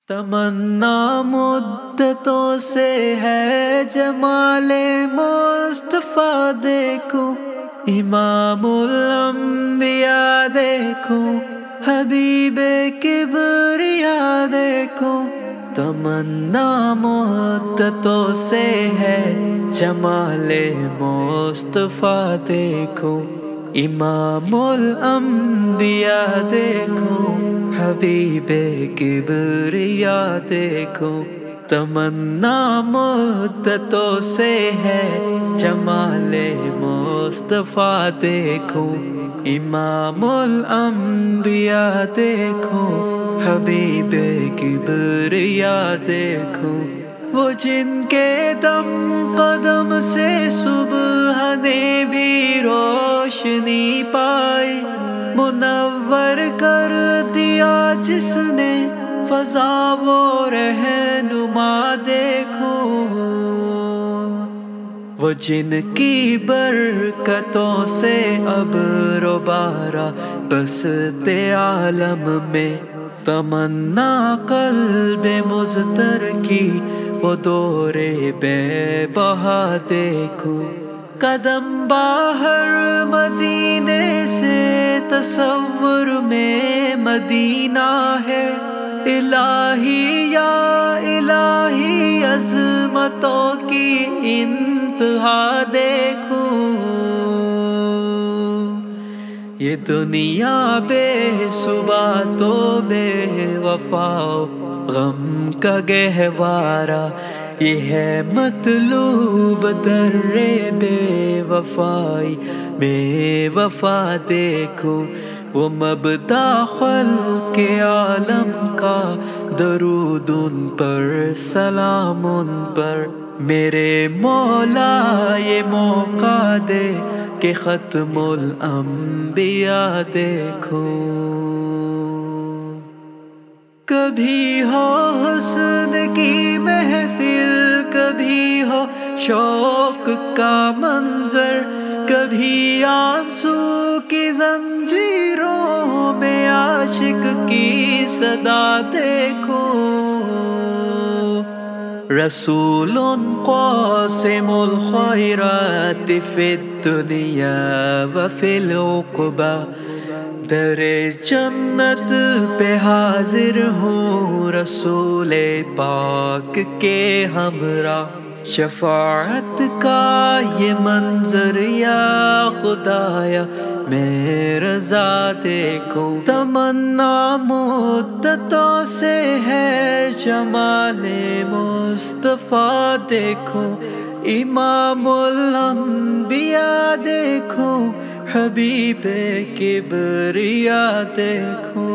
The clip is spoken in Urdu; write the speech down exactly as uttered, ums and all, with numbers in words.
تمنا مدتوں سے ہے جمال مصطفیٰ دیکھوں، امام الانبیاء دیکھوں، حبیب کبریا دیکھوں۔ تمنا مدتوں سے ہے جمال مصطفیٰ دیکھوں، امام الانبیاء دیکھوں، حبیب کبریا دیکھوں۔ تمنا مدتوں سے ہے جمال مصطفیٰ دیکھوں، امام الانبیاء دیکھوں، حبیب کبریا دیکھوں۔ وہ جن کے دم قدم سے صبح نے بھی روشنی پائی، منور کر دیا جس نے فضا وہ رہنما دیکھوں۔ وہ جن کی برکتوں سے ابر و بارہ بستے عالم میں، تمنا قلب مضطر کی وہ دور بے بہا دیکھوں۔ قدم باہر مدینے سے تصور میں مدینہ ہے، الہی یا الہی عظمتوں کی انتہا دیکھوں۔ یہ دنیا بے صبح تو بے وفا غم کا گہوارہ، یہ ہے مطلوب در بے وفائی بے وفا دیکھوں۔ وہ مبدا خلق عالم کا، درود ان پر سلام ان پر، میرے مولا یہ موقع دے کہ ختم الانبیاء دیکھوں۔ کبھی ہو حسن کی محفل، کبھی ہو شوق کا منظر، کبھی آنسو کی زنجیروں میں عاشق کی صدا دیکھوں۔ رسول قاسم الخیرات فی الدنیا وفی العقبی، در جنت پہ حاضر ہوں رسول پاک کے ہمراہ۔ شفاعت کا یہ منظر یا خدایا میں رضا دیکھوں۔ تمنا مدتوں سے ہے جمال مصطفیٰ دیکھوں، امام الانبیاء دیکھوں، حبیب کبریا دیکھوں۔